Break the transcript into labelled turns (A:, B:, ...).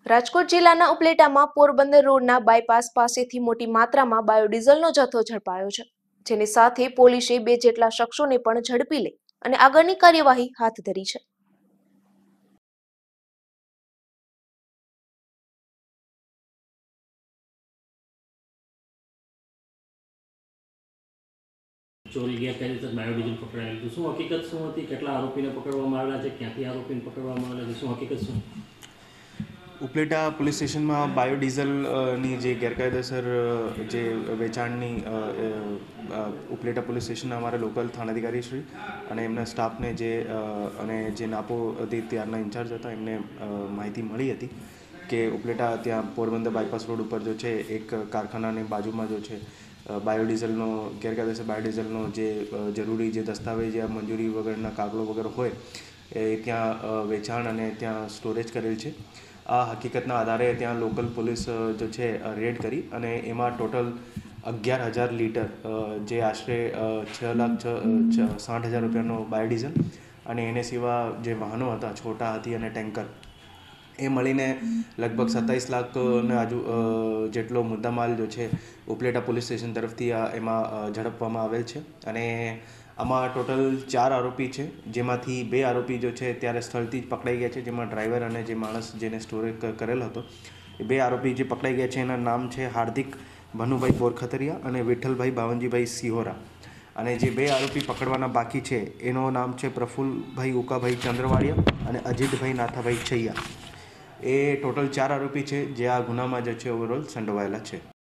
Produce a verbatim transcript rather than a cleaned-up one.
A: રાજકોટ જિલ્લાના ઉપલેટામાં પોરબંદર રોડના બાયપાસ પાસેથી મોટી માત્રામાં બાયોડીઝલનો જથ્થો ઝડપાયો છે, જેની સાથે પોલીસે બે જેટલા શખ્સોને પણ ઝડપી લઈ અને આગળની કાર્યવાહી હાથ ધરી છે.
B: ચોરી ગેરકાયદેસર બાયોડીઝલ પકડાયેલું હતું. શું હકીકત શું હતી? કેટલા આરોપીને પકડવામાં આવેલા છે? ક્યાંથી આરોપીને પકડવામાં આવેલા છે? શું હકીકત શું?
C: ઉપલેટા પોલીસ સ્ટેશનમાં બાયોડીઝલની જે ગેરકાયદેસર જે વેચાણની ઉપલેટા પોલીસ સ્ટેશનના અમારા લોકલ થાણાધિકારી શ્રી અને એમના સ્ટાફને જે અને જે નાપો હતી ત્યારના ઇન્ચાર્જ હતા એમને માહિતી મળી હતી કે ઉપલેટા ત્યાં પોરબંદર બાયપાસ રોડ ઉપર જો છે એક કારખાનાની બાજુમાં જો છે બાયોડીઝલનો ગેરકાયદેસર બાયોડીઝલનો જે જરૂરી જે દસ્તાવેજ યા મંજૂરી વગરના કાગળો વગેરે હોય એ ત્યાં વેચાણ અને ત્યાં સ્ટોરેજ કરેલ છે. આ હકીકતના આધારે ત્યાં લોકલ પોલીસ જો છે રેડ કરી અને એમાં ટોટલ અગિયાર હજાર લીટર જે આશરે છ લાખ છ સાઠ હજાર રૂપિયાનો બાયોડીઝલ અને એને સિવાય જે વાહનો હતા છોટા હાથી અને ટેન્કર એ મળીને લગભગ સત્તાવીસ લાખના આજુ જેટલો મુદ્દામાલ જો છે ઉપલેટા પોલીસ સ્ટેશન તરફથી એમાં ઝડપવામાં આવેલ છે. અને આમાં ટોટલ ચાર આરોપી છે, જેમાંથી બે આરોપી જો છે ત્યારે સ્થળથી જ પકડાઈ ગયા છે, જેમાં ડ્રાઈવર અને જે માણસ જેને સ્ટોરેજ કરેલ હતો એ બે આરોપી જે પકડાઈ ગયા છે એના નામ છે હાર્દિક ભનુભાઈ બોરખતરિયા અને વિઠ્ઠલભાઈ બાવનજીભાઈ સિહોરા. અને જે બે આરોપી પકડવાના બાકી છે એનો નામ છે પ્રફુલભાઈ ઉકાભાઈ ચંદ્રવાડિયા અને અજીતભાઈ નાથાભાઈ છૈયા. એ ટોટલ ચાર આરોપી છે જે આ ગુનામાં જે છે ઓવરઓલ સંડોવાયેલા છે.